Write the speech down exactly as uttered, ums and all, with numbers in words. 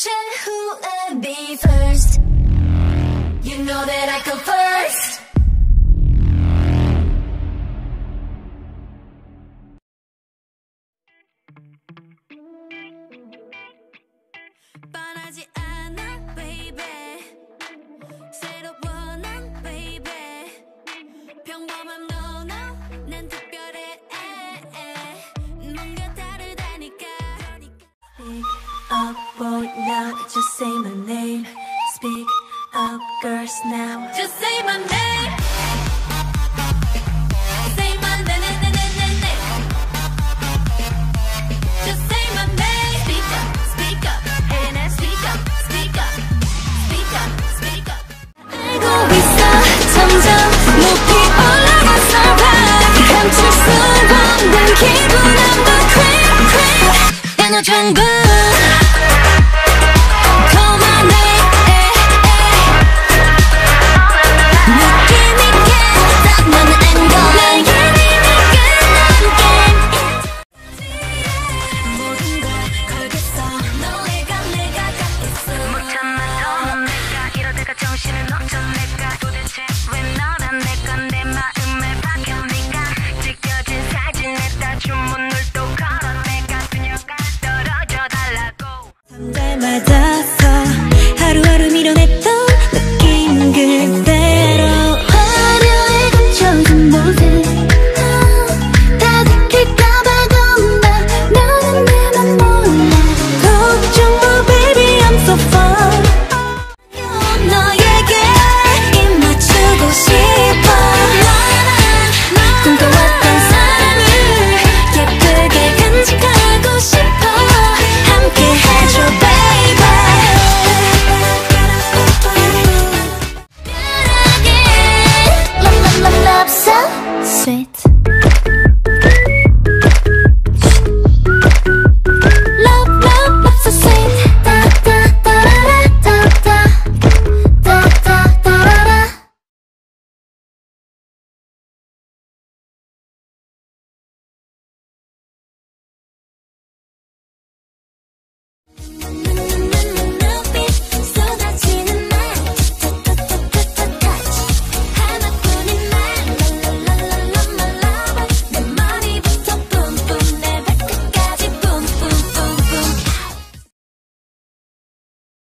who and be first. You know that I go first. 뻔하지 않아, baby. 새로워 난, baby. 평범한 no, no, 난 특별해. 뭔가 다르다니까. Speak up, boy, now. Just say my name. Speak up, girls, now. Just say my name. Say my name, name, name, name, name. Just say my name. Speak up, speak up, and I speak up, speak up, speak up, speak up. 알고 있어, 점점 높이 올라가서 봐. 감출 수 없는 기분 한번 quick, quick. 내 너 전부. 정신을 놓쳐 내가 도대체 왜 너란 내 건데 마음을 박혀니까 찍혀진 사진에다 주문을 또 걸어 내가 그녀가 떨어져 달라고 한 달마다